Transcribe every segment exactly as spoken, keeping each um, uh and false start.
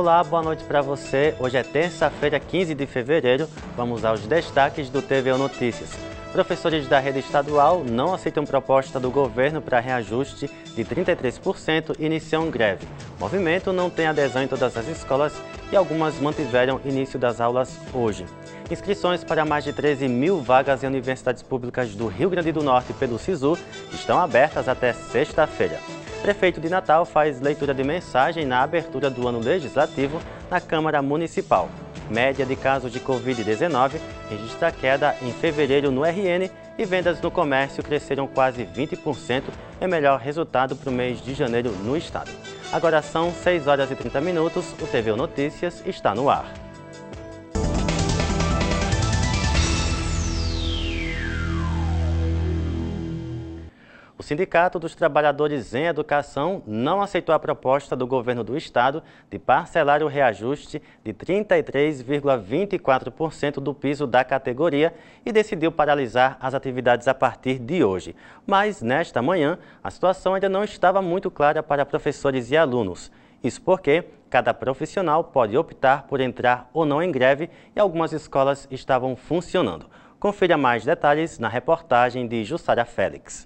Olá, boa noite para você. Hoje é terça-feira, quinze de fevereiro. Vamos aos destaques do T V U Notícias. Professores da rede estadual não aceitam proposta do governo para reajuste de trinta e três por cento e iniciam greve. O movimento não tem adesão em todas as escolas e algumas mantiveram início das aulas hoje. Inscrições para mais de treze mil vagas em universidades públicas do Rio Grande do Norte pelo SISU estão abertas até sexta-feira. Prefeito de Natal faz leitura de mensagem na abertura do ano legislativo na Câmara Municipal. Média de casos de covid dezenove registra queda em fevereiro no R N e vendas no comércio cresceram quase vinte por cento, é melhor resultado para o mês de janeiro no estado. Agora são seis horas e trinta minutos, o T V U Notícias está no ar. O Sindicato dos Trabalhadores em Educação não aceitou a proposta do governo do estado de parcelar o reajuste de trinta e três vírgula vinte e quatro por cento do piso da categoria e decidiu paralisar as atividades a partir de hoje. Mas, nesta manhã, a situação ainda não estava muito clara para professores e alunos. Isso porque cada profissional pode optar por entrar ou não em greve e algumas escolas estavam funcionando. Confira mais detalhes na reportagem de Jussara Félix.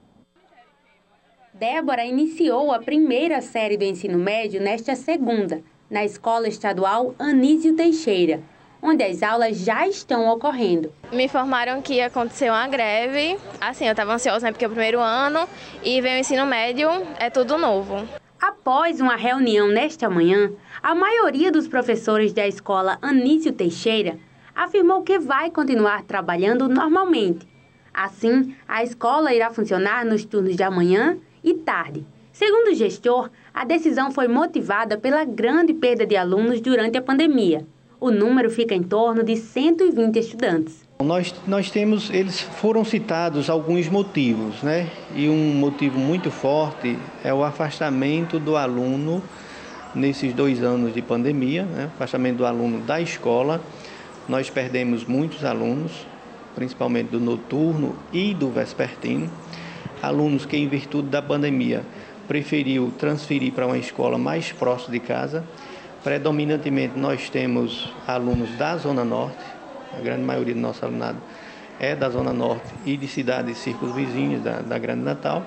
Débora iniciou a primeira série do ensino médio nesta segunda, na Escola Estadual Anísio Teixeira, onde as aulas já estão ocorrendo. Me informaram que ia acontecer uma greve, assim, eu estava ansiosa, né, porque é o primeiro ano e vem o ensino médio, é tudo novo. Após uma reunião nesta manhã, a maioria dos professores da Escola Anísio Teixeira afirmou que vai continuar trabalhando normalmente. Assim, a escola irá funcionar nos turnos de amanhã e tarde. Segundo o gestor, a decisão foi motivada pela grande perda de alunos durante a pandemia. O número fica em torno de cento e vinte estudantes. Nós, nós temos, eles foram citados alguns motivos, né? E um motivo muito forte é o afastamento do aluno nesses dois anos de pandemia, né? Afastamento do aluno da escola. Nós perdemos muitos alunos, principalmente do noturno e do vespertino. Alunos que, em virtude da pandemia, preferiu transferir para uma escola mais próxima de casa. Predominantemente, nós temos alunos da Zona Norte, a grande maioria do nosso alunado é da Zona Norte e de cidades círculos vizinhos da, da Grande Natal.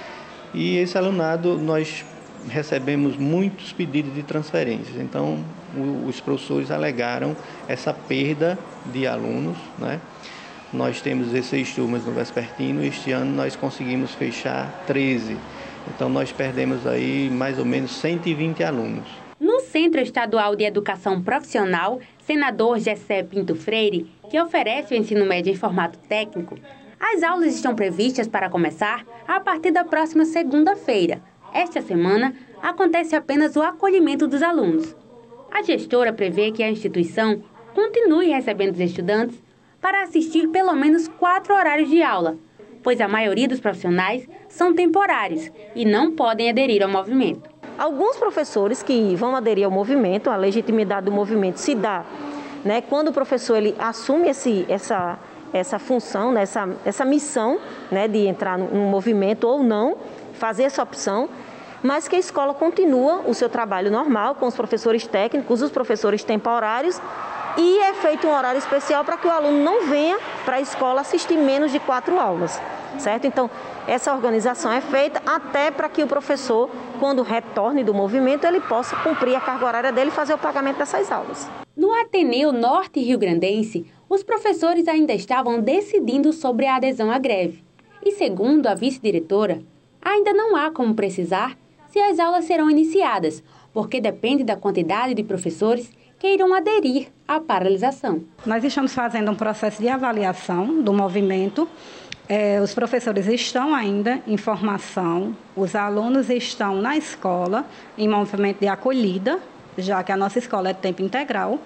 E esse alunado, nós recebemos muitos pedidos de transferências. Então, o, os professores alegaram essa perda de alunos, né? Nós temos dezesseis turmas no vespertino, este ano nós conseguimos fechar treze. Então nós perdemos aí mais ou menos cento e vinte alunos. No Centro Estadual de Educação Profissional, senador Gessé Pinto Freire, que oferece o ensino médio em formato técnico, as aulas estão previstas para começar a partir da próxima segunda-feira. Esta semana acontece apenas o acolhimento dos alunos. A gestora prevê que a instituição continue recebendo os estudantes para assistir pelo menos quatro horários de aula, pois a maioria dos profissionais são temporários e não podem aderir ao movimento. Alguns professores que vão aderir ao movimento, a legitimidade do movimento se dá, né, quando o professor ele assume esse, essa, essa função, né, essa, essa missão, né, de entrar no movimento ou não, fazer essa opção, mas que a escola continua o seu trabalho normal com os professores técnicos, os professores temporários, e é feito um horário especial para que o aluno não venha para a escola assistir menos de quatro aulas, certo? Então, essa organização é feita até para que o professor, quando retorne do movimento, ele possa cumprir a carga horária dele e fazer o pagamento dessas aulas. No Ateneu Norte Rio-Grandense, os professores ainda estavam decidindo sobre a adesão à greve. E segundo a vice-diretora, ainda não há como precisar se as aulas serão iniciadas, porque depende da quantidade de professores que irão aderir à paralisação. Nós estamos fazendo um processo de avaliação do movimento. É, os professores estão ainda em formação, os alunos estão na escola em movimento de acolhida, já que a nossa escola é de tempo integral,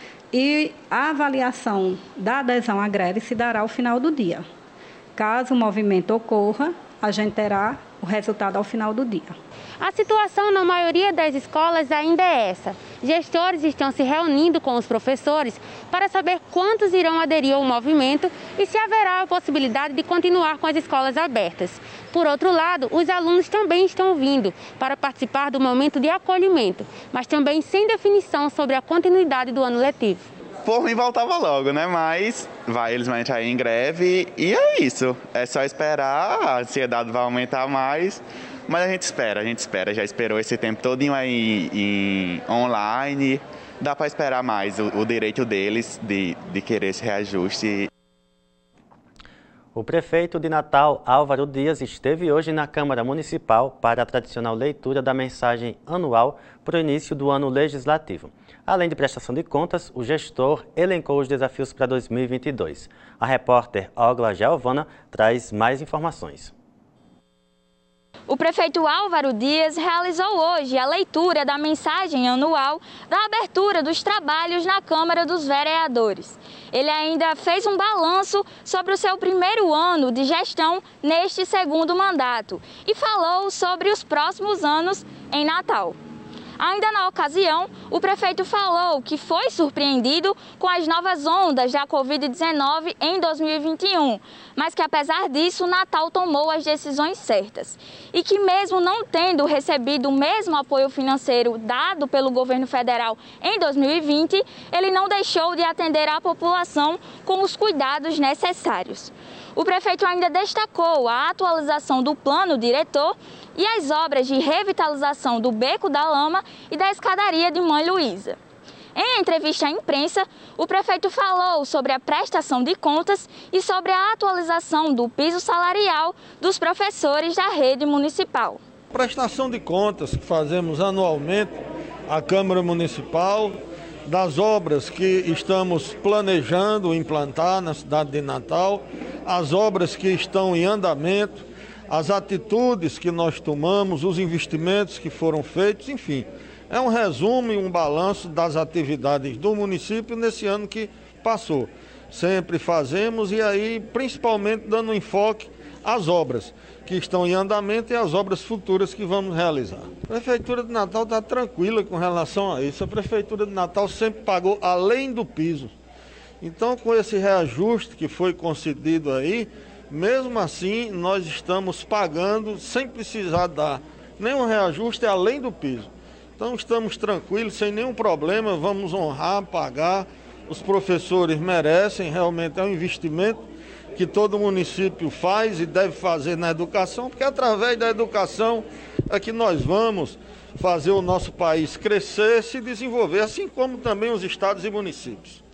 e a avaliação da adesão à greve se dará ao final do dia. Caso o movimento ocorra, a gente terá o resultado ao final do dia. A situação na maioria das escolas ainda é essa. Gestores estão se reunindo com os professores para saber quantos irão aderir ao movimento e se haverá a possibilidade de continuar com as escolas abertas. Por outro lado, os alunos também estão vindo para participar do momento de acolhimento, mas também sem definição sobre a continuidade do ano letivo. Por mim voltava logo, né? Mas vai, eles vão entrar aí em greve e é isso. É só esperar, a ansiedade vai aumentar mais, mas a gente espera, a gente espera. Já esperou esse tempo todinho aí em online, dá para esperar mais o, o direito deles de, de querer esse reajuste. O prefeito de Natal, Álvaro Dias, esteve hoje na Câmara Municipal para a tradicional leitura da mensagem anual para o início do ano legislativo. Além de prestação de contas, o gestor elencou os desafios para dois mil e vinte e dois. A repórter Ogla Giovana traz mais informações. O prefeito Álvaro Dias realizou hoje a leitura da mensagem anual da abertura dos trabalhos na Câmara dos Vereadores. Ele ainda fez um balanço sobre o seu primeiro ano de gestão neste segundo mandato e falou sobre os próximos anos em Natal. Ainda na ocasião, o prefeito falou que foi surpreendido com as novas ondas da covid dezenove em dois mil e vinte e um, mas que apesar disso, Natal tomou as decisões certas. E que mesmo não tendo recebido o mesmo apoio financeiro dado pelo governo federal em dois mil e vinte, ele não deixou de atender a população com os cuidados necessários. O prefeito ainda destacou a atualização do plano diretor e as obras de revitalização do Beco da Lama e da escadaria de Mãe Luísa. Em entrevista à imprensa, o prefeito falou sobre a prestação de contas e sobre a atualização do piso salarial dos professores da rede municipal. Prestação de contas que fazemos anualmente à Câmara Municipal, das obras que estamos planejando implantar na cidade de Natal, as obras que estão em andamento, as atitudes que nós tomamos, os investimentos que foram feitos, enfim. É um resumo e um balanço das atividades do município nesse ano que passou. Sempre fazemos e aí principalmente dando enfoque às obras que estão em andamento e às obras futuras que vamos realizar. A Prefeitura de Natal está tranquila com relação a isso. A Prefeitura de Natal sempre pagou além do piso. Então, com esse reajuste que foi concedido aí, mesmo assim, nós estamos pagando sem precisar dar nenhum reajuste além do piso. Então, estamos tranquilos, sem nenhum problema, vamos honrar, pagar. Os professores merecem, realmente é um investimento que todo município faz e deve fazer na educação, porque através da educação é que nós vamos fazer o nosso país crescer, se desenvolver, assim como também os estados e municípios.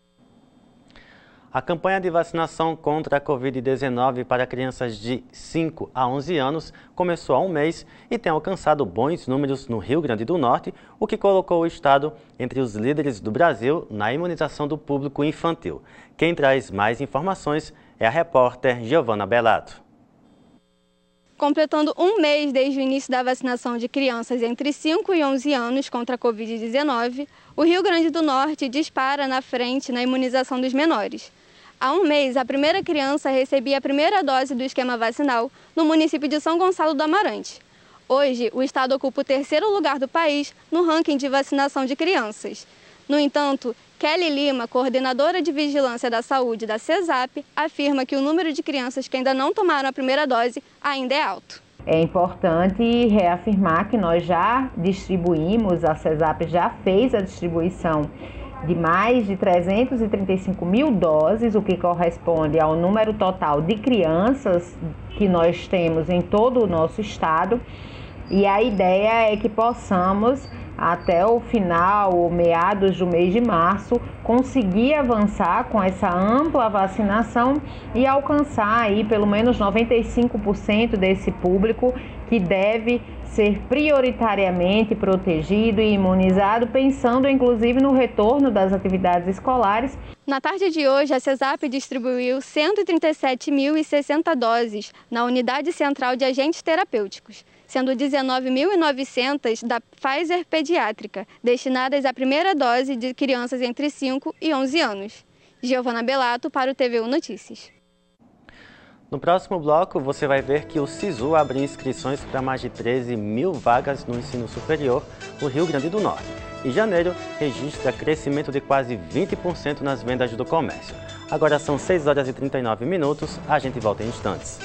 A campanha de vacinação contra a covid dezenove para crianças de cinco a onze anos começou há um mês e tem alcançado bons números no Rio Grande do Norte, o que colocou o estado entre os líderes do Brasil na imunização do público infantil. Quem traz mais informações é a repórter Giovana Bellato. Completando um mês desde o início da vacinação de crianças entre cinco e onze anos contra a covid dezenove, o Rio Grande do Norte dispara na frente na imunização dos menores. Há um mês, a primeira criança recebia a primeira dose do esquema vacinal no município de São Gonçalo do Amarante. Hoje, o estado ocupa o terceiro lugar do país no ranking de vacinação de crianças. No entanto, Kelly Lima, coordenadora de Vigilância da Saúde da CESAP, afirma que o número de crianças que ainda não tomaram a primeira dose ainda é alto. É importante reafirmar que nós já distribuímos, a CESAP já fez a distribuição de mais de trezentos e trinta e cinco mil doses, o que corresponde ao número total de crianças que nós temos em todo o nosso estado. E a ideia é que possamos, até o final ou meados do mês de março, conseguir avançar com essa ampla vacinação e alcançar aí pelo menos noventa e cinco por cento desse público que deve ser prioritariamente protegido e imunizado, pensando inclusive no retorno das atividades escolares. Na tarde de hoje, a CESAP distribuiu cento e trinta e sete mil e sessenta doses na Unidade Central de Agentes Terapêuticos, sendo dezenove mil e novecentas da Pfizer Pediátrica, destinadas à primeira dose de crianças entre cinco e onze anos. Giovana Bellato para o T V U Notícias. No próximo bloco, você vai ver que o SISU abriu inscrições para mais de treze mil vagas no ensino superior no Rio Grande do Norte. e janeiro registra crescimento de quase vinte por cento nas vendas do comércio. Agora são seis horas e trinta e nove minutos, a gente volta em instantes.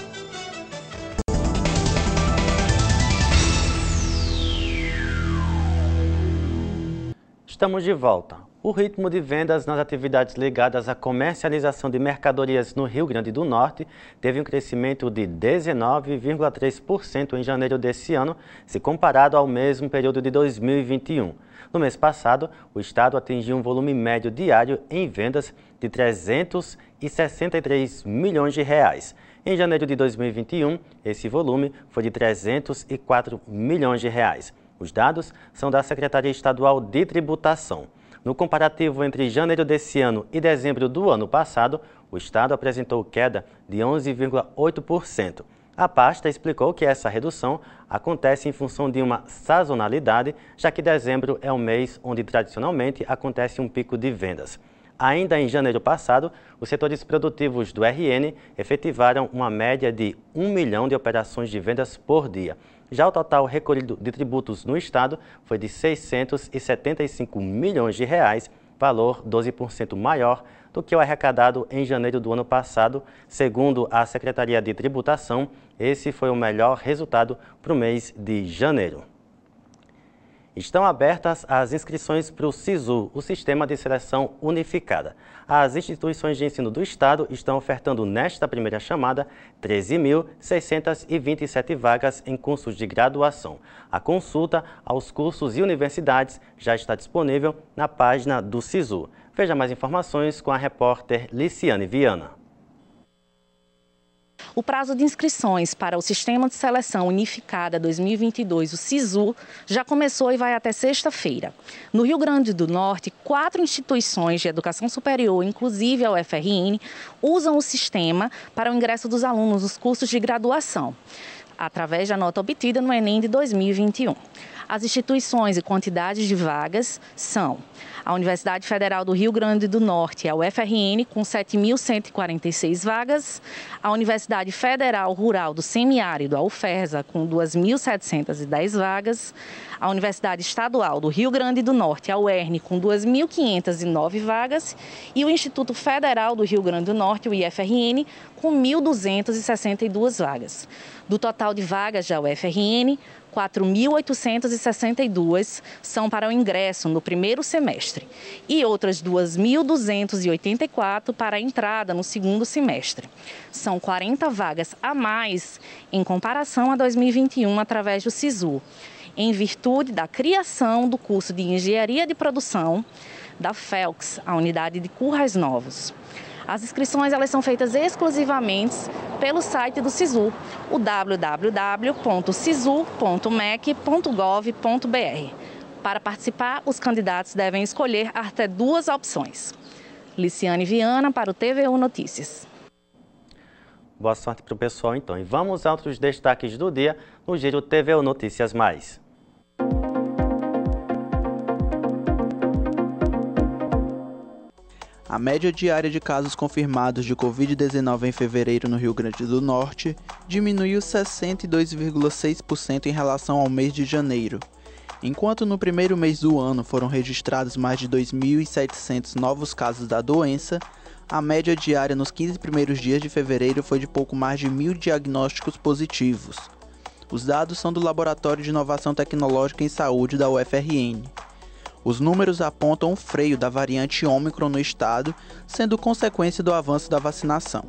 Estamos de volta. O ritmo de vendas nas atividades ligadas à comercialização de mercadorias no Rio Grande do Norte teve um crescimento de dezenove vírgula três por cento em janeiro desse ano, se comparado ao mesmo período de dois mil e vinte e um. No mês passado, o estado atingiu um volume médio diário em vendas de trezentos e sessenta e três milhões de reais. Em janeiro de dois mil e vinte e um, esse volume foi de trezentos e quatro milhões de reais. Os dados são da Secretaria Estadual de Tributação. No comparativo entre janeiro desse ano e dezembro do ano passado, o estado apresentou queda de onze vírgula oito por cento. A pasta explicou que essa redução acontece em função de uma sazonalidade, já que dezembro é o mês onde tradicionalmente acontece um pico de vendas. Ainda em janeiro passado, os setores produtivos do R N efetivaram uma média de um milhão de operações de vendas por dia. Já o total recolhido de tributos no estado foi de seiscentos e setenta e cinco milhões de reais, valor doze por cento maior do que o arrecadado em janeiro do ano passado. Segundo a Secretaria de Tributação, esse foi o melhor resultado para o mês de janeiro. Estão abertas as inscrições para o SISU, o Sistema de Seleção Unificada. As instituições de ensino do estado estão ofertando nesta primeira chamada treze mil seiscentas e vinte e sete vagas em cursos de graduação. A consulta aos cursos e universidades já está disponível na página do SISU. Veja mais informações com a repórter Liciane Viana. O prazo de inscrições para o Sistema de Seleção Unificada dois mil e vinte e dois, o SISU, já começou e vai até sexta-feira. No Rio Grande do Norte, quatro instituições de educação superior, inclusive a U F R N, usam o sistema para o ingresso dos alunos nos cursos de graduação, através da nota obtida no Enem de dois mil e vinte e um. As instituições e quantidades de vagas são a Universidade Federal do Rio Grande do Norte, a U F R N, com sete mil cento e quarenta e seis vagas, a Universidade Federal Rural do Semiárido, a UFERSA, com duas mil setecentas e dez vagas, a Universidade Estadual do Rio Grande do Norte, a U E R N, com duas mil quinhentas e nove vagas, e o Instituto Federal do Rio Grande do Norte, o I F R N, com mil duzentas e sessenta e duas vagas. Do total de vagas da U F R N, quatro mil oitocentas e sessenta e duas são para o ingresso no primeiro semestre e outras duas mil duzentas e oitenta e quatro para a entrada no segundo semestre. São quarenta vagas a mais em comparação a dois mil e vinte e um através do SISU, em virtude da criação do curso de Engenharia de Produção da FELX, a unidade de Currais Novos. As inscrições elas são feitas exclusivamente pelo site do SISU, o w w w ponto sisu ponto mec ponto gov ponto b r. Para participar, os candidatos devem escolher até duas opções. Liciane Viana para o T V U Notícias. Boa sorte para o pessoal então. E vamos a outros destaques do dia no Giro T V U Notícias Mais. A média diária de casos confirmados de covid dezenove em fevereiro no Rio Grande do Norte diminuiu sessenta e dois vírgula seis por cento em relação ao mês de janeiro. Enquanto no primeiro mês do ano foram registrados mais de dois mil e setecentos novos casos da doença, a média diária nos quinze primeiros dias de fevereiro foi de pouco mais de mil diagnósticos positivos. Os dados são do Laboratório de Inovação Tecnológica em Saúde da U F R N. Os números apontam o freio da variante Ômicron no estado, sendo consequência do avanço da vacinação.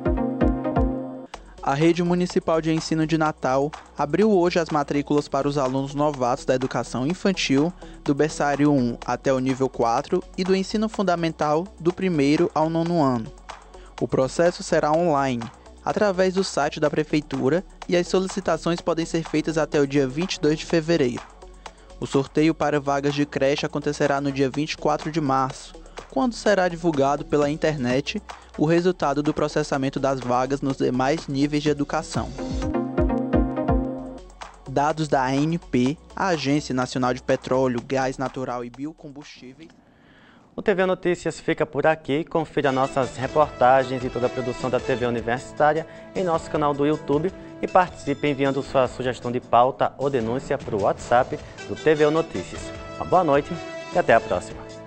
A Rede Municipal de Ensino de Natal abriu hoje as matrículas para os alunos novatos da educação infantil, do berçário um até o nível quatro e do ensino fundamental do primeiro ao nono ano. O processo será online, através do site da Prefeitura, e as solicitações podem ser feitas até o dia vinte e dois de fevereiro. O sorteio para vagas de creche acontecerá no dia vinte e quatro de março, quando será divulgado pela internet o resultado do processamento das vagas nos demais níveis de educação. Dados da A N P, a Agência Nacional de Petróleo, Gás Natural e Biocombustíveis. O T V Notícias fica por aqui. Confira nossas reportagens e toda a produção da T V Universitária em nosso canal do YouTube e participe enviando sua sugestão de pauta ou denúncia para o WhatsApp do T V Notícias. Uma boa noite e até a próxima.